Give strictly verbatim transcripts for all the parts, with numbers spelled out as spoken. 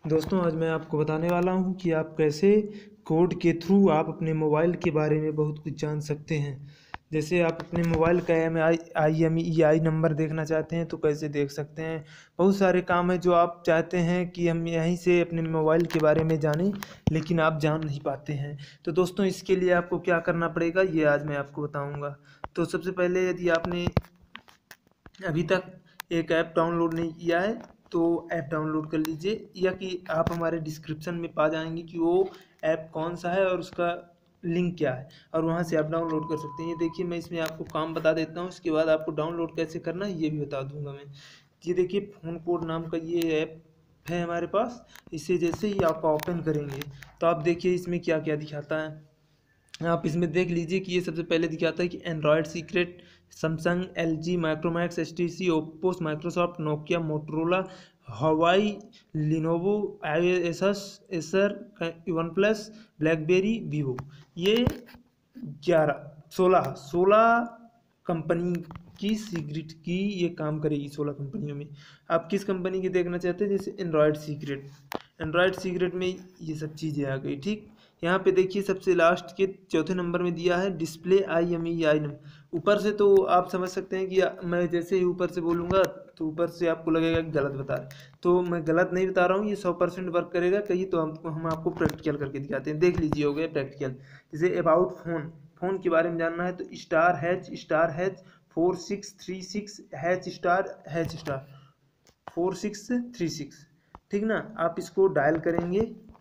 दोस्तों आज मैं आपको बताने वाला हूं कि आप कैसे कोड के थ्रू आप अपने मोबाइल के बारे में बहुत कुछ जान सकते हैं। जैसे आप अपने मोबाइल का M I I M E I number देखना चाहते हैं तो कैसे देख सकते हैं। बहुत सारे काम है जो आप चाहते हैं कि हम यहीं से अपने मोबाइल के बारे में जानें, लेकिन आप जान नहीं पाते हैं। तो दोस्तों इसके लिए आपको क्या करना पड़ेगा ये आज मैं आपको बताऊँगा। तो सबसे पहले यदि आपने अभी तक एक ऐप डाउनलोड नहीं किया है तो ऐप डाउनलोड कर लीजिए, या कि आप हमारे डिस्क्रिप्शन में पा जाएंगे कि वो ऐप कौन सा है और उसका लिंक क्या है, और वहाँ से आप डाउनलोड कर सकते हैं। ये देखिए मैं इसमें आपको काम बता देता हूँ, इसके बाद आपको डाउनलोड कैसे करना है ये भी बता दूंगा मैं। ये देखिए फ़ोन कोड नाम का ये ऐप है हमारे पास। इसे जैसे ही आप ओपन करेंगे तो आप देखिए इसमें क्या क्या दिखाता है। आप इसमें देख लीजिए कि ये सबसे पहले दिखाता है कि Android secret, Samsung, LG, Micromax, HTC, Oppo, Microsoft, Nokia, Motorola, Huawei, Lenovo, Asus, Acer, OnePlus, BlackBerry, Vivo. ये ग्यारह सोलह सोलह कंपनी की सीक्रेट की ये काम करेगी। सोलह कंपनियों में आप किस कंपनी की देखना चाहते हैं? जैसे एंड्रॉयड सीक्रेट, एंड्रॉयड सीक्रेट में ये सब चीज़ें आ गई। ठीक, यहाँ पे देखिए सबसे लास्ट के चौथे नंबर में दिया है display I M E I number. ऊपर से तो आप समझ सकते हैं कि मैं जैसे ही ऊपर से बोलूँगा तो ऊपर से आपको लगेगा कि गलत बता रहे, तो मैं गलत नहीं बता रहा हूँ, ये सौ परसेंट वर्क करेगा। कहीं तो हमको हम आपको प्रैक्टिकल करके दिखाते हैं। देख लीजिए हो गया प्रैक्टिकल। जैसे अबाउट फ़ोन, फ़ोन के बारे में जानना है तो star hash star hash four six three six hash star hash star four six three six. ठीक ना, आप इसको डायल करेंगे।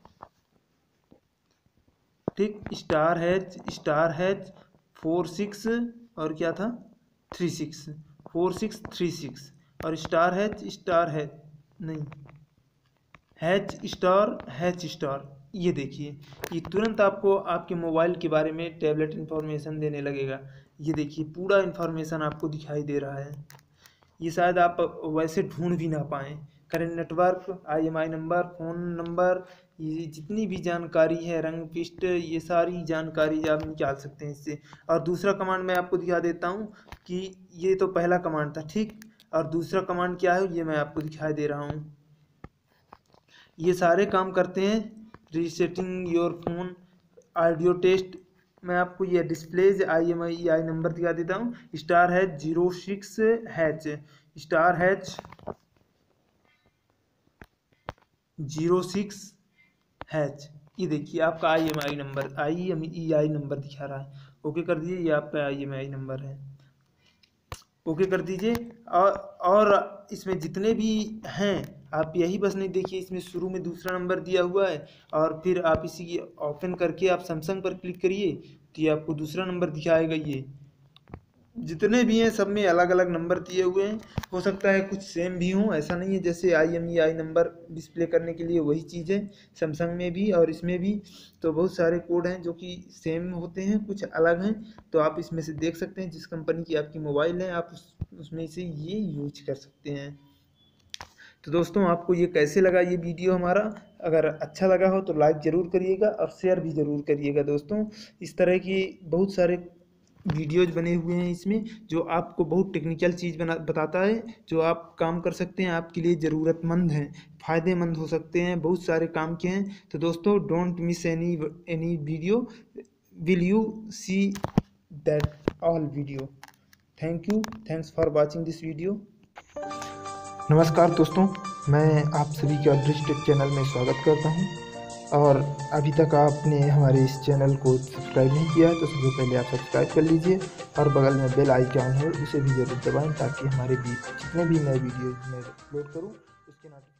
ठीक, star hash star hash four six और क्या था three six four six three six और स्टार हैच स्टार हैच नहीं हैच स्टार हैच स्टार। ये देखिए ये तुरंत आपको आपके मोबाइल के बारे में टैबलेट इन्फॉर्मेशन देने लगेगा। ये देखिए पूरा इन्फॉर्मेशन आपको दिखाई दे रहा है। ये शायद आप वैसे ढूंढ भी ना पाएँ। Current network, I M I number, phone number, ये जितनी भी जानकारी है, रंग पिस्ट, ये सारी जानकारी आप निकाल सकते हैं इससे। और दूसरा कमांड मैं आपको दिखा देता हूँ कि ये तो पहला कमांड था। ठीक, और दूसरा कमांड क्या है ये मैं आपको दिखाई दे रहा हूँ। ये सारे काम करते हैं। Resetting your phone, audio test, मैं आपको ये displays I M I I number दिखा देता हूँ। Star hash zero six hash star hash zero six hash. ये देखिए आपका I M I number I M E I number दिखा रहा है। ओके कर दीजिए, ये आपका आई एम आई नंबर है। ओके कर दीजिए। और और इसमें जितने भी हैं आप यही बस नहीं देखिए, इसमें शुरू में दूसरा नंबर दिया हुआ है और फिर आप इसी की ओपन करके आप सैमसंग पर क्लिक करिए तो ये आपको दूसरा नंबर दिखाएगा। ये जितने भी हैं सब में अलग अलग नंबर दिए हुए हैं। हो सकता है कुछ सेम भी हों, ऐसा नहीं है। जैसे I M E I number display करने के लिए वही चीज़ है सैमसंग में भी और इसमें भी। तो बहुत सारे कोड हैं जो कि सेम होते हैं, कुछ अलग हैं। तो आप इसमें से देख सकते हैं जिस कंपनी की आपकी मोबाइल है आप उस, उसमें से ये यूज कर सकते हैं। तो दोस्तों आपको ये कैसे लगा ये वीडियो हमारा? अगर अच्छा लगा हो तो लाइक ज़रूर करिएगा और शेयर भी ज़रूर करिएगा। दोस्तों इस तरह की बहुत सारे वीडियोज बने हुए हैं इसमें जो आपको बहुत टेक्निकल चीज़ बना बताता है, जो आप काम कर सकते हैं, आपके लिए ज़रूरतमंद हैं, फ़ायदेमंद हो सकते हैं, बहुत सारे काम के हैं। तो दोस्तों don't miss any any video, will you see that all video. Thank you, thanks for watching this video. नमस्कार दोस्तों, मैं आप सभी का अदृष्ट चैनल में स्वागत करता हूं। और अभी तक आपने हमारे इस चैनल को सब्सक्राइब नहीं किया है तो सबसे पहले आप सब्सक्राइब कर लीजिए और बगल में बेल आइकन है उसे भी ज़रूर दबाएं ताकि हमारे भी जितने भी नए वीडियो मैं अपलोड करूं उसके नोटिफिकेशन